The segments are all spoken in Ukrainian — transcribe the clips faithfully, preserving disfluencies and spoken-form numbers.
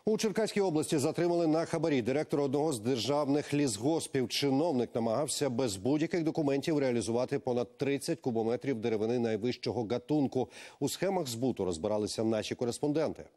У Черкаській області затримали на хабарі директора одного з державних лісгоспів. Чиновник намагався без будь-яких документів реалізувати понад тридцять кубометрів деревини найвищого гатунку. У схемах збуту розбиралися наші кореспонденти.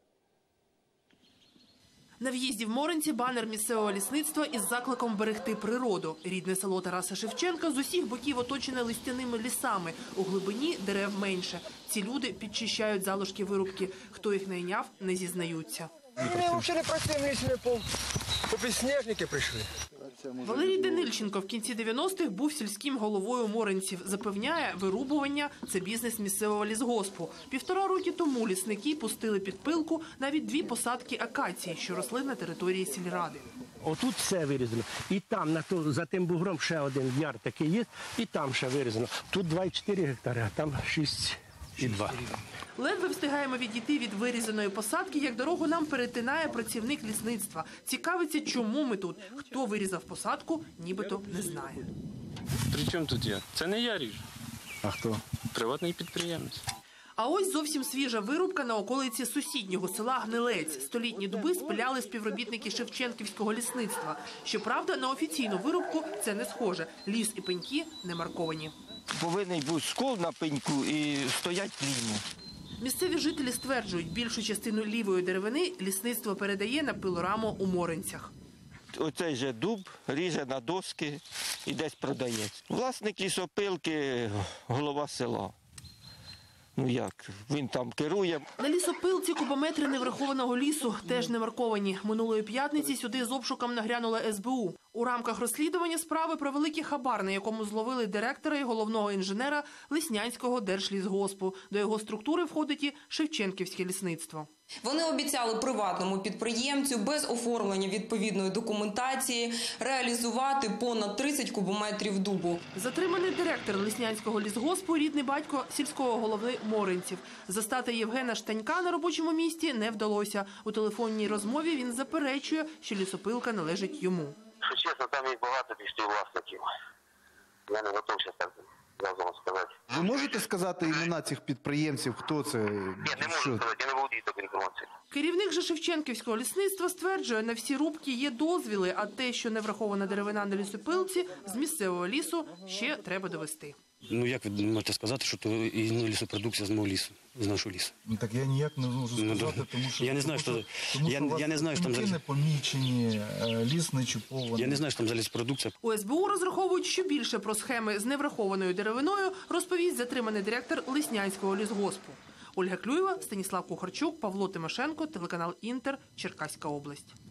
На в'їзді в Моринці банер місцевого лісництва із закликом берегти природу. Рідне село Тараса Шевченка з усіх боків оточене листяними лісами. У глибині дерев менше. Ці люди підчищають залишки вирубки. Хто їх найняв, не зізнаються. Ми взагалі не працюємо, якщо по, по підсніжники прийшли. Валерій Данильченко в кінці дев'яностих був сільським головою моринців. Запевняє, вирубування – це бізнес місцевого лісгоспу. Півтора роки тому лісники пустили під пилку навіть дві посадки акації, що росли на території сільради. Отут все вирізано. І там, на то, за тим бугром, ще один яр такий є, і там ще вирізано. Тут два і чотири гектари, а там шість і два. Ледве встигаємо відійти від вирізаної посадки, як дорогу нам перетинає працівник лісництва. Цікавиться, чому ми тут. Хто вирізав посадку, нібито не знає. При чому тут я? Це не я ріжу. А хто? Приватний підприємець. А ось зовсім свіжа вирубка на околиці сусіднього села Гнилець. Столітні дуби спиляли співробітники Шевченківського лісництва. Щоправда, на офіційну вирубку це не схоже. Ліс і пеньки не марковані. Повинен бути скол на пеньку і стоять рівно. Місцеві жителі стверджують, більшу частину лівої деревини лісництво передає на пилораму у Моринцях. Оцей же дуб ріже на доски і десь продається. Власник лісопилки – голова села. Ну як, він там керує. На лісопилці кубометри неврахованого лісу теж не марковані. Минулої п'ятниці сюди з обшуком нагрянула ес бе у. У рамках розслідування справи про великий хабар, на якому зловили директора і головного інженера Лиснянського держлісгоспу. До його структури входить і Шевченківське лісництво. Вони обіцяли приватному підприємцю без оформлення відповідної документації реалізувати понад тридцять кубометрів дубу. Затриманий директор Лиснянського лісгоспу – рідний батько сільського голови Моринців. Застати Євгена Штанька на робочому місці не вдалося. У телефонній розмові він заперечує, що лісопилка належить йому. Що чесно, там є багато співвласників. Я не готовий зараз так разом сказати. Ви можете сказати імена цих підприємців, хто це? Ні, не можу сказати, я не володію такою інформацією. Керівник же Шевченківського лісництва стверджує, на всі рубки є дозвіли, а те, що не врахована деревина на лісопилці, з місцевого лісу ще треба довести. Ну як ви можете сказати, що то і ну, лісопродукція з мого лісу, з нашого лісу? Ну так я ніяк не можу сказати, ну, тому що... Я не знаю, що... Тому, тому, я, що я не знаю, що там... за... не помічені, ліс не чіпований. Я не знаю, що там за ліспродукція. У ес бе у розраховують, що більше про схеми з неврахованою деревиною розповість затриманий директор Лиснянського лісгоспу. Ольга Клюєва, Станіслав Кухарчук, Павло Тимошенко, телеканал «Інтер», Черкаська область.